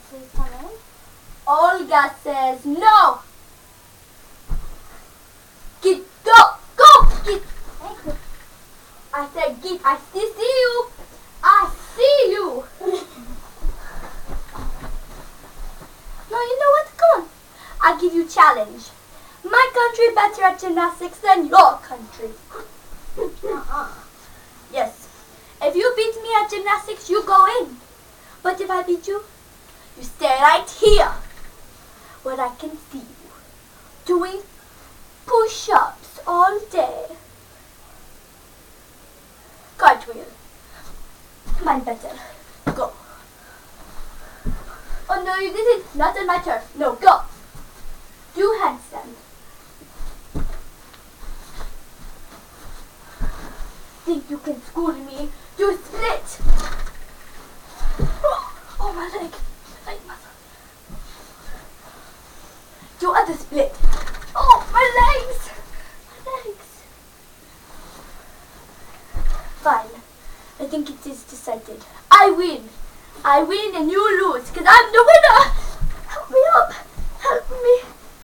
Please come in. Olga says no. Git, go, Git. I said Git, I see you. I see you. No, you know what? Come on. I'll give you a challenge. My country better at gymnastics than your country. Yes. If you beat me at gymnastics, you go in. But if I beat you, you stay right here, where I can see you, doing push-ups all day. Cartwheel. Mine better. Go. Oh no, you didn't. Not on my turf. No, go. Do handstand. Think you can school me? Do split. Oh, my leg. Leg muscle. Do other split. Oh, my legs. My legs. Fine. I think it is decided. I win. I win and you lose, because I'm the winner.